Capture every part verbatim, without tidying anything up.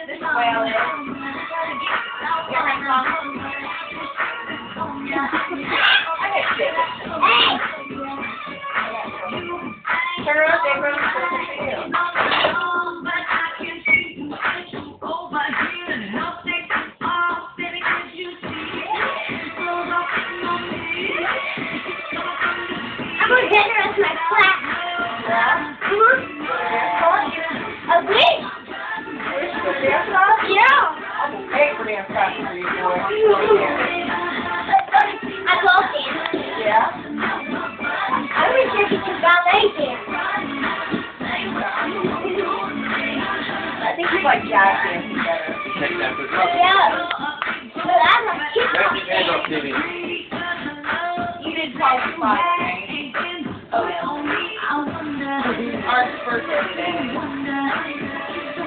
This whale is. Your hands on. Hey! Turn around, Dave. Run for you. I'm going to get the rest of my class. Yeah? A wig? Yeah. I'm big for dance class for you, boy. I love dancing. Yeah? I wish I could do ballet dance. I think you like jazz dancing better. Yeah. But I'm a kid. Back your hands off T V. You did probably five, right? Oh, yeah. Art's birthday today.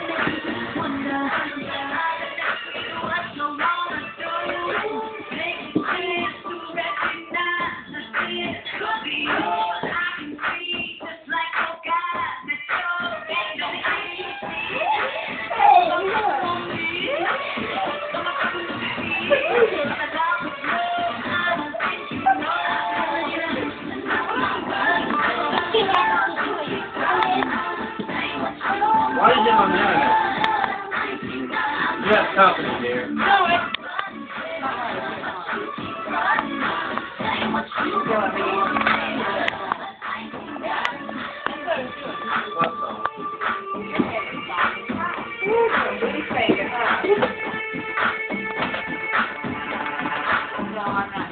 Why did you on the internet? You have company, dear. No, it's... What song? Really fake it, huh? No, I'm not.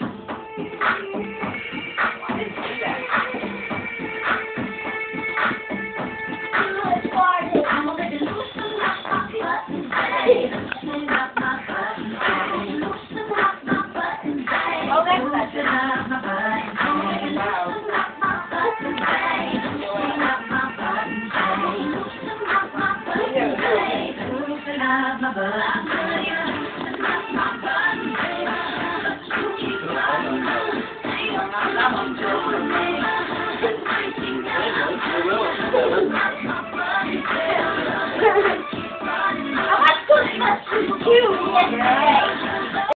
Why did you do that? Oh, that's that. I want to go to the zoo yesterday.